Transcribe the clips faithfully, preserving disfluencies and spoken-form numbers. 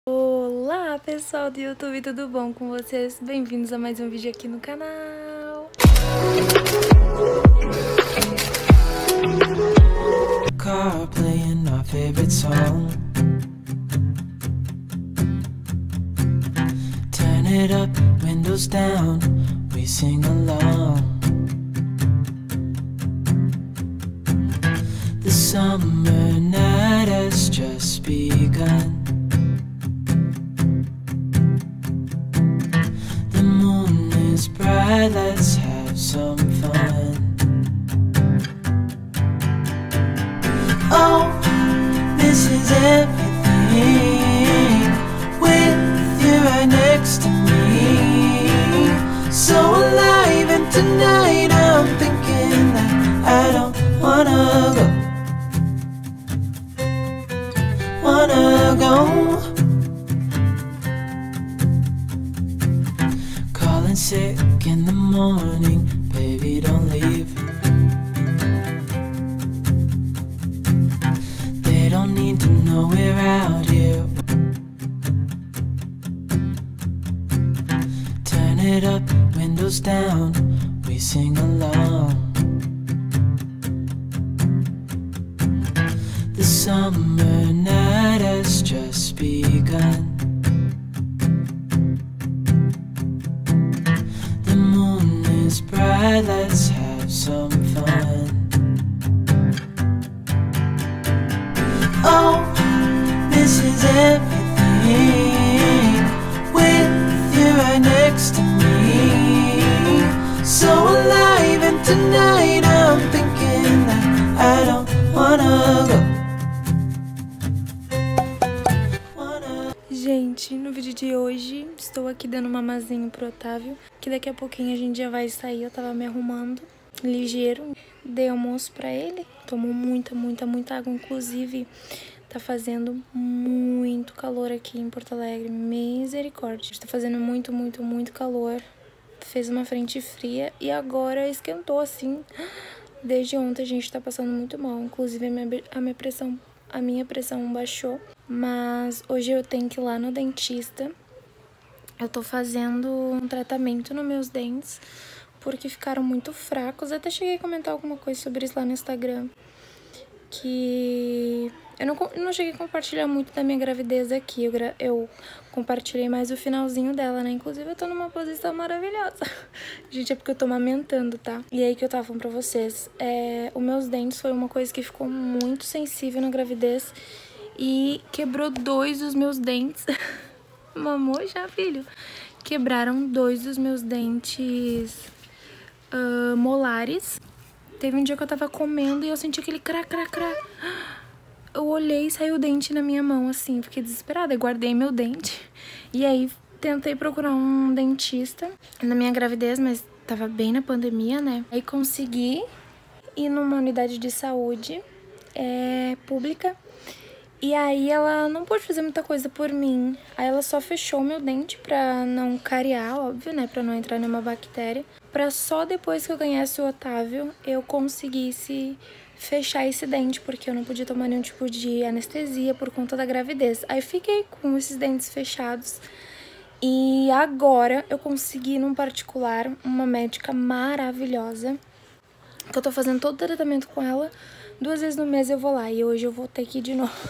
Olá pessoal do YouTube, tudo bom com vocês? Bem-vindos a mais um vídeo aqui no canal. Car playing our favorite song. Turn it up, windows down, we sing along. The summer night has just begun. The moon is bright, let's have some fun. Oh, this is everything, with you right next to me. So alive, and tonight I'm thinking that I don't wanna go, wanna go. Calling sick in the morning, baby don't leave. They don't need to know we're out here. Turn it up, windows down, we sing along. The summer night has just begun. The moon is bright, let's have some fun. Oh, this is everything, with you right next to me. So alive, and tonight I'm thinking that I don't wanna go, wanna... Gente, no vídeo de hoje estou aqui dando um mamazinho pro Otávio, que daqui a pouquinho a gente já vai sair. Eu tava me arrumando ligeiro, dei almoço pra ele, tomou muita, muita, muita água. Inclusive tá fazendo muito calor aqui em Porto Alegre, misericórdia. Tá fazendo muito, muito, muito calor. Fez uma frente fria e agora esquentou assim. Desde ontem a gente tá passando muito mal. Inclusive a minha, a minha pressão, a minha pressão baixou. Mas hoje eu tenho que ir lá no dentista. Eu tô fazendo um tratamento nos meus dentes porque ficaram muito fracos. Até cheguei a comentar alguma coisa sobre isso lá no Instagram. Que eu não, eu não cheguei a compartilhar muito da minha gravidez aqui. Eu, eu compartilhei mais o finalzinho dela, né? Inclusive eu tô numa posição maravilhosa. Gente, é porque eu tô amamentando, tá? E aí que eu tava falando pra vocês. É, os meus dentes foi uma coisa que ficou muito sensível na gravidez. E quebrou dois dos meus dentes. Mamou já, filho? Quebraram dois dos meus dentes uh, molares. Teve um dia que eu tava comendo e eu senti aquele crá, crá, crá. Eu olhei e saiu o dente na minha mão, assim. Fiquei desesperada, eu guardei meu dente. E aí, tentei procurar um dentista na minha gravidez, mas tava bem na pandemia, né? Aí consegui ir numa unidade de saúde é, pública. E aí ela não pôde fazer muita coisa por mim. Aí ela só fechou meu dente pra não cariar, óbvio, né? Pra não entrar nenhuma bactéria. Pra só depois que eu ganhasse o Otávio, eu conseguisse fechar esse dente, porque eu não podia tomar nenhum tipo de anestesia por conta da gravidez. Aí fiquei com esses dentes fechados. E agora eu consegui, num particular, uma médica maravilhosa, que eu tô fazendo todo o tratamento com ela. Duas vezes no mês eu vou lá e hoje eu vou ter que ir de novo.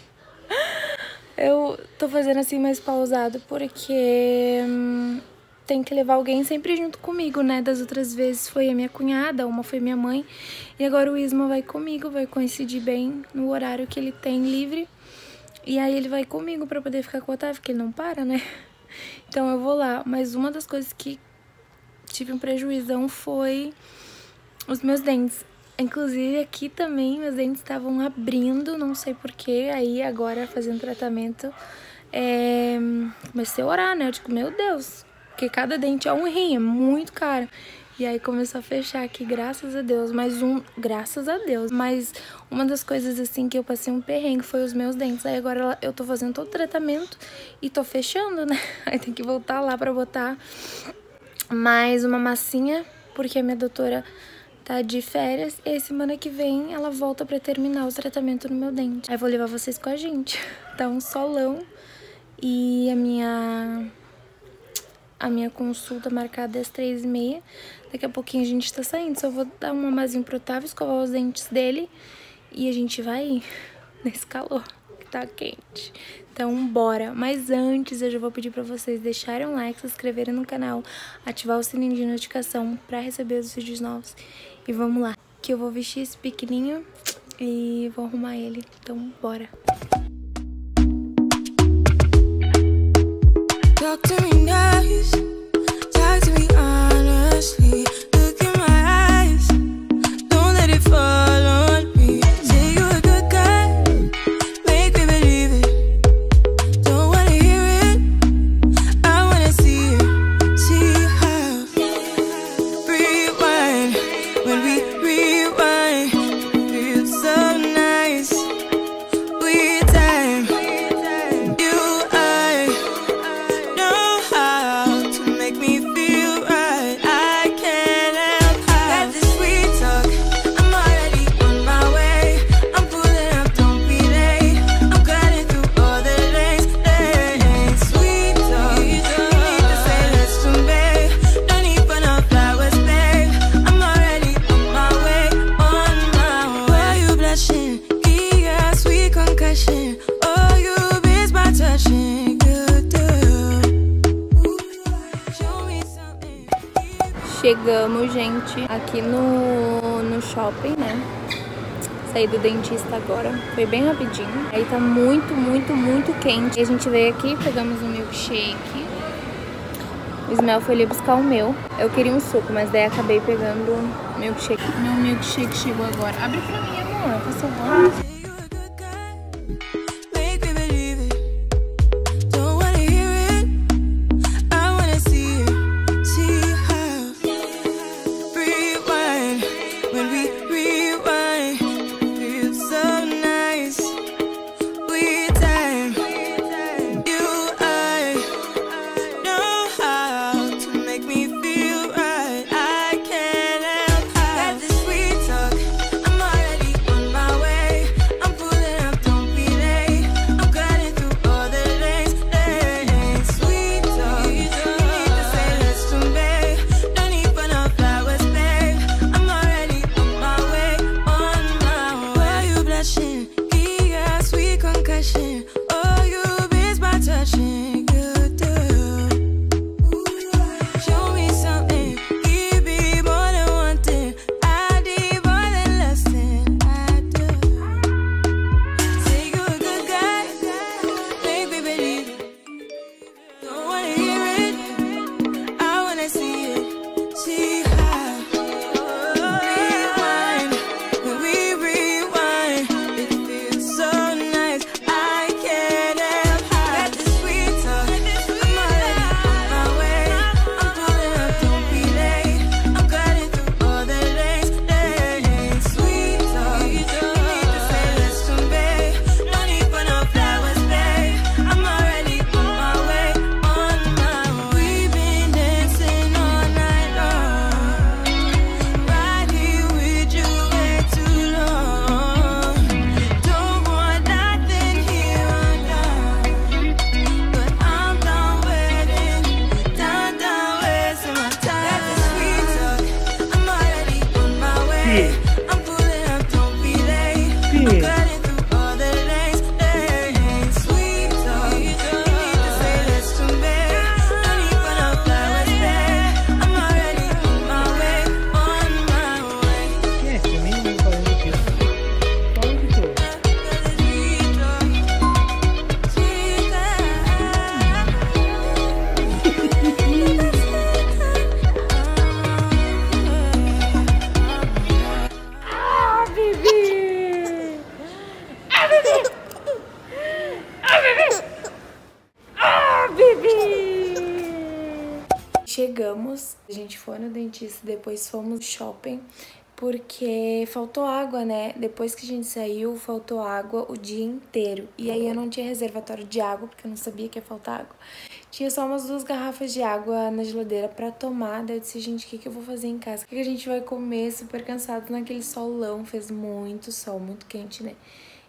Eu tô fazendo assim mais pausado porque hum, tem que levar alguém sempre junto comigo, né? Das outras vezes foi a minha cunhada, uma foi minha mãe. E agora o Isma vai comigo, vai coincidir bem no horário que ele tem livre. E aí ele vai comigo pra poder ficar com o Otávio, porque ele não para, né? Então eu vou lá. Mas uma das coisas que tive um prejuízo foi os meus dentes. Inclusive aqui também meus dentes estavam abrindo, não sei porquê. Aí agora fazendo tratamento, é... comecei a orar, né? Eu digo, meu Deus, porque cada dente é um rim, é muito caro. E aí começou a fechar aqui, graças a Deus. Mas um, graças a Deus. Mas uma das coisas assim que eu passei um perrengue foi os meus dentes. Aí agora eu tô fazendo todo o tratamento e tô fechando, né? Aí tem que voltar lá pra botar mais uma massinha, porque a minha doutora tá de férias, e aí semana que vem ela volta pra terminar o tratamento no meu dente. Aí vou levar vocês com a gente. Tá um solão E a minha, a minha consulta marcada é às três e meia. Daqui a pouquinho a gente tá saindo. Só vou dar um mamazinho pro Otávio, escovar os dentes dele. E a gente vai nesse calor que tá quente. Então bora. Mas antes eu já vou pedir pra vocês deixarem um like, se inscreverem no canal, ativar o sininho de notificação pra receber os vídeos novos. E vamos lá, que eu vou vestir esse pequenininho e vou arrumar ele. Então bora. Talk to me nice, talk to me honestly. Look in my eyes, don't let it fall on me. Say you're a good guy, make me believe it. Don't wanna hear it, I wanna see it. See how rewind, when we rewind, feels so nice. We time, you I know how to make me feel right. I can't help how that this sweet talk. I'm already on my way. I'm pulling up, don't be late. I'm cutting through all the lanes. Lanes. Sweet talk. You need to say less to me. Don't need for no flowers, babe. I'm already on my way, on my way. Why you blushing? Yeah, sweet concussion. Oh, you miss my touching. Good girl. Show me something. Chegamos, gente, aqui no, no shopping, né? Saí do dentista agora. Foi bem rapidinho. Aí tá muito, muito, muito quente. E a gente veio aqui, pegamos um milkshake. O Ismael foi ali buscar o meu. Eu queria um suco, mas daí acabei pegando o milkshake. Meu milkshake chegou agora. Abre pra mim, amor, por favor. Say you're a good guy, make me believe it. Don't wanna hear it, I wanna see it. See how rewind, when we rewind, feels so nice. We time, you I know how to make me feel right. I can't help how that this sweet talk. I'm already on my way. I'm pulling up, don't be late. I'm cutting through all the lanes. Lanes. Sweet talk. You need to say less to me. Don't need for no flowers, babe. I'm already on my way, on my way. Why you blushing? Yeah, sweet concussion. Oh, you miss my touching. Good girl. Show me something. Give me more than one thing. I need more than less than I do. Say you're a good guy, make me believe it. Don't wanna hear it, I wanna see it. See how rewind, when we rewind, it feels so nice. I can't help how that this sweet talk. I'm already on my way. I'm pulling up, don't be late. I'm cutting through all the lanes. Lanes. Sweet talk. You need to say less to me. No need for no flowers, babe. I'm already on my way, on my way. We've been dancing all night long, right here with you way too long. Don't want nothing here or now, but I'm done waiting, done, done wasting my time. That this sweet talk, I'm already on my way. I'm pulling up, don't be late. I'm cutting through all the lanes, lanes. Sweet talk, you need to say less to me. No need for no flowers, babe. I'm already on my way, on my way. É, também não vai falando aqui. Fala de tudo. Sweet talk, sweet Ah, Bibi! Ah, Bibi! Ah, Bibi! Ah, Bibi! Chegamos, a gente foi no dentista, depois fomos no shopping, porque faltou água, né? Depois que a gente saiu, faltou água o dia inteiro. E aí eu não tinha reservatório de água, porque eu não sabia que ia faltar água. Tinha só umas duas garrafas de água na geladeira pra tomar. Daí eu disse, gente, o que, que eu vou fazer em casa? O que, que a gente vai comer? Super cansado naquele solão. Fez muito sol, muito quente, né?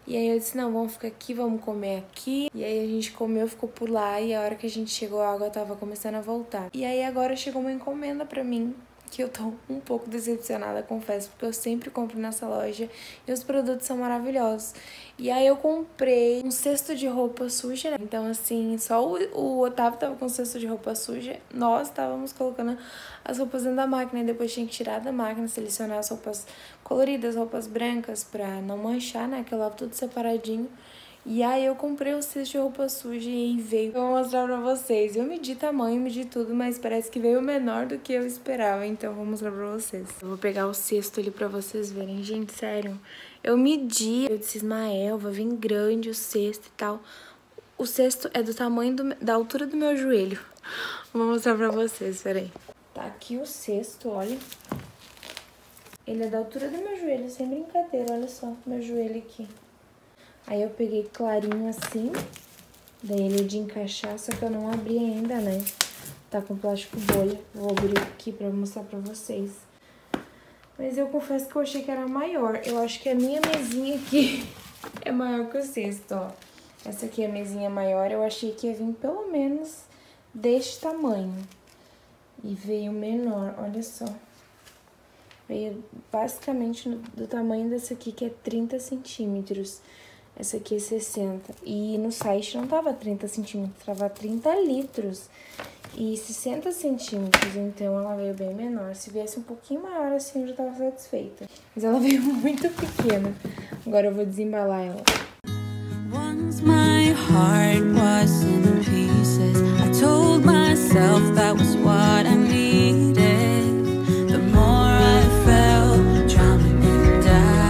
E aí eu disse, não, vamos ficar aqui, vamos comer aqui. E aí a gente comeu, ficou por lá. E a hora que a gente chegou, a água tava começando a voltar. E aí agora chegou uma encomenda pra mim, que eu tô um pouco decepcionada, confesso, porque eu sempre compro nessa loja e os produtos são maravilhosos. E aí eu comprei um cesto de roupa suja, né? Então, assim, só o, o Otávio tava com um cesto de roupa suja, nós estávamos colocando as roupas dentro da máquina e depois tinha que tirar da máquina, selecionar as roupas coloridas, roupas brancas, pra não manchar, né? Que eu lavo tudo separadinho. E aí eu comprei o cesto de roupa suja e veio. Eu vou mostrar pra vocês. Eu medi tamanho, medi tudo, mas parece que veio menor do que eu esperava. Então eu vou mostrar pra vocês. Eu vou pegar o cesto ali pra vocês verem. Gente, sério. Eu medi. Eu disse, Ismael, vai vir grande o cesto e tal. O cesto é do tamanho do, da altura do meu joelho. Vou mostrar pra vocês, peraí. Tá aqui o cesto, olha. Ele é da altura do meu joelho, sem brincadeira. Olha só, meu joelho aqui. Aí eu peguei clarinho assim, daí ele é de encaixar, só que eu não abri ainda, né? Tá com plástico bolha. Vou abrir aqui pra mostrar pra vocês. Mas eu confesso que eu achei que era maior. Eu acho que a minha mesinha aqui é maior que o cesto, ó. Essa aqui é a mesinha maior, eu achei que ia vir pelo menos deste tamanho. E veio menor, olha só. Veio basicamente do tamanho dessa aqui, que é trinta centímetros. Essa aqui é sessenta. E no site não tava trinta centímetros, tava trinta litros. E sessenta centímetros, então ela veio bem menor. Se viesse um pouquinho maior assim, eu já tava satisfeita. Mas ela veio muito pequena. Agora eu vou desembalar ela. Once my heart was in pieces, I told myself that was what I needed. The more I felt drowning it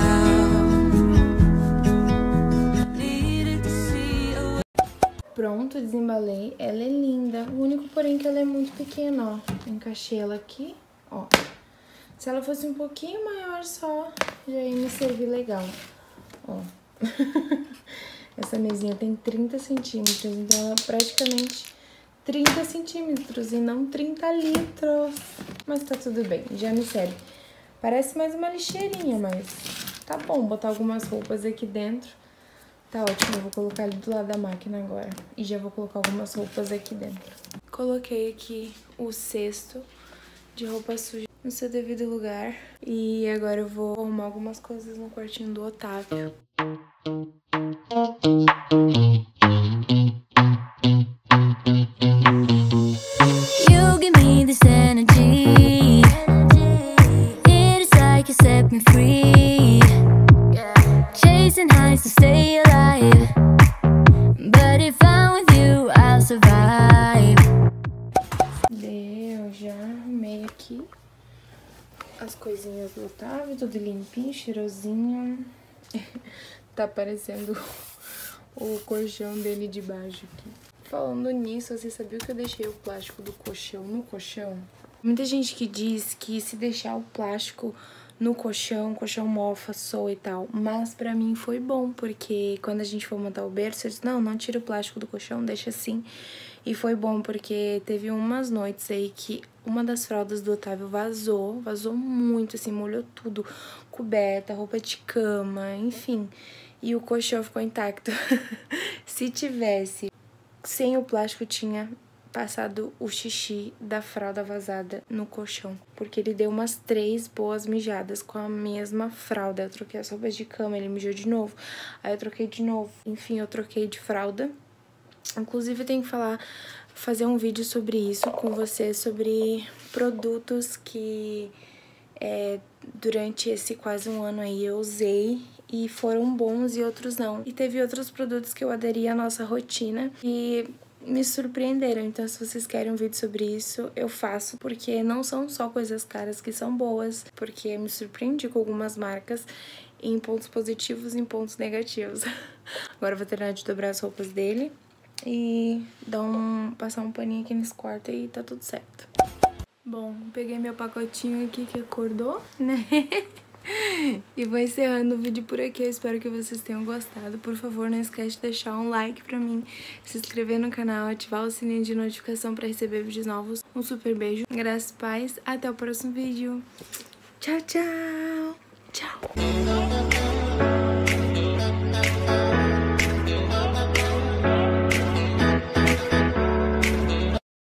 down. Needed to see a... Pronto, desembalei. Ela é linda. O único, porém, que ela é muito pequena, ó. Encaixei ela aqui, ó. Se ela fosse um pouquinho maior só, já ia me servir legal. Ó. Essa mesinha tem trinta centímetros, então ela é praticamente trinta centímetros e não trinta litros. Mas tá tudo bem, já me serve. Parece mais uma lixeirinha, mas tá bom botar algumas roupas aqui dentro. Tá ótimo, eu vou colocar ali do lado da máquina agora. E já vou colocar algumas roupas aqui dentro. Coloquei aqui o cesto de roupa suja no seu devido lugar. E agora eu vou arrumar algumas coisas no quartinho do Otávio. You give me this energy. It is like you set me free. Chasing highs to stay alive. But if I'm with you, I'll survive. Eu já arrumei aqui as coisinhas do Otávio, tudo limpinho, cheirosinho. Tá aparecendo o colchão dele de baixo aqui. Falando nisso, você sabia que eu deixei o plástico do colchão no colchão? Muita gente que diz que se deixar o plástico no colchão, o colchão mofa, soa e tal. Mas pra mim foi bom, porque quando a gente for montar o berço, eu disse, não, não tira o plástico do colchão, deixa assim. E foi bom, porque teve umas noites aí que uma das fraldas do Otávio vazou, vazou muito, assim, molhou tudo. Coberta, roupa de cama, enfim. E o colchão ficou intacto. Se tivesse sem o plástico, tinha passado o xixi da fralda vazada no colchão. Porque ele deu umas três boas mijadas com a mesma fralda. Eu troquei as roupas de cama, ele mijou de novo. Aí eu troquei de novo. Enfim, eu troquei de fralda. Inclusive, eu tenho que falar, fazer um vídeo sobre isso com você, sobre produtos que é, durante esse quase um ano aí eu usei e foram bons e outros não. E teve outros produtos que eu aderi à nossa rotina e me surpreenderam. Então, se vocês querem um vídeo sobre isso, eu faço, porque não são só coisas caras que são boas, porque me surpreendi com algumas marcas em pontos positivos e em pontos negativos. Agora eu vou terminar de dobrar as roupas dele e dar um, passar um paninho aqui nesse quarto e tá tudo certo. Bom, peguei meu pacotinho aqui que acordou, né? E vou encerrando o vídeo por aqui. Eu espero que vocês tenham gostado. Por favor, não esquece de deixar um like pra mim, se inscrever no canal, ativar o sininho de notificação pra receber vídeos novos. Um super beijo, graças e paz. Até o próximo vídeo. Tchau, tchau. Tchau.